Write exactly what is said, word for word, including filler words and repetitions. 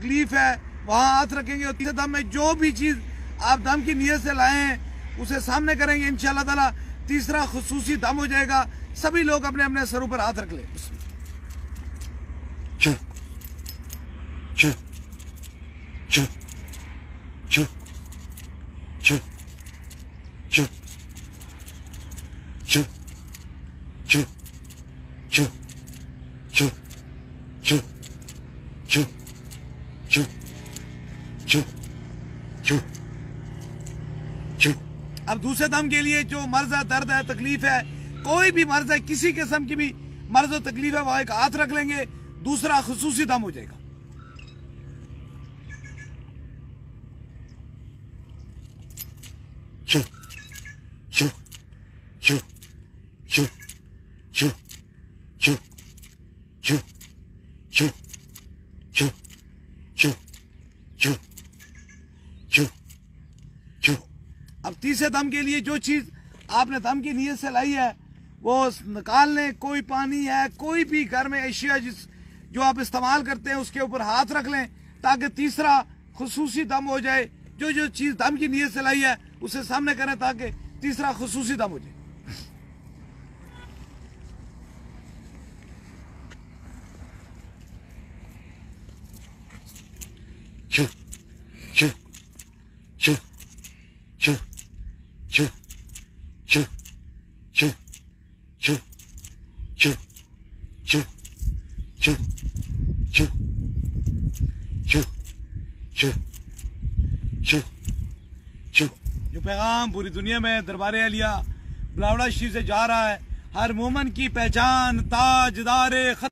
تکلیف ہے وہاں ہاتھ رکھیں گے، اور تیسرے دم میں جو بھی چیز آپ دم کی نیت سے لائے ہیں اسے سامنے کریں گے انشاءاللہ تعالیٰ تیسرا خصوصی دم ہو جائے گا۔ سبھی لوگ اپنے اپنے سروں پر ہاتھ رکھ لیں۔ چھو چھو چھو چھو چھو چھو چھو چھو چھو چھو چھو چھو چھو چھو چھو چھو۔ اب دوسرے دم کے لیے جو مرض ہے، درد ہے، تکلیف ہے، کوئی بھی مرض ہے، کسی قسم کی بھی مرض و تکلیف ہے، وہاں ایک ہاتھ رکھ لیں گے، دوسرا خصوصی دم ہو جائے گا۔ چھو چھو چھو چھو چھو چھو چھو چھو چھو چھو چھو چھو چھو۔ اب تیسرے دم کے لیے جو چیز آپ نے دم کی نیت سے لائی ہے وہ نکال لیں، کوئی پانی ہے، کوئی بھی گھر میں اشیاء جس جو آپ استعمال کرتے ہیں اس کے اوپر ہاتھ رکھ لیں تاکہ تیسرا خصوصی دم ہو جائے۔ جو جو چیز دم کی نیت سے لائی ہے اسے سامنے کریں تاکہ تیسرا خصوصی دم ہو جائے۔ چھو چھو چھو چھو چھو چھو چھو چھو چھو چھو چھو چھو چھو چھو چھو چھو۔ جو پیغام پوری دنیا میں دربار عالیہ بلاوڑہ شریف سے جا رہا ہے، ہر مومن کی پہچان تاجدار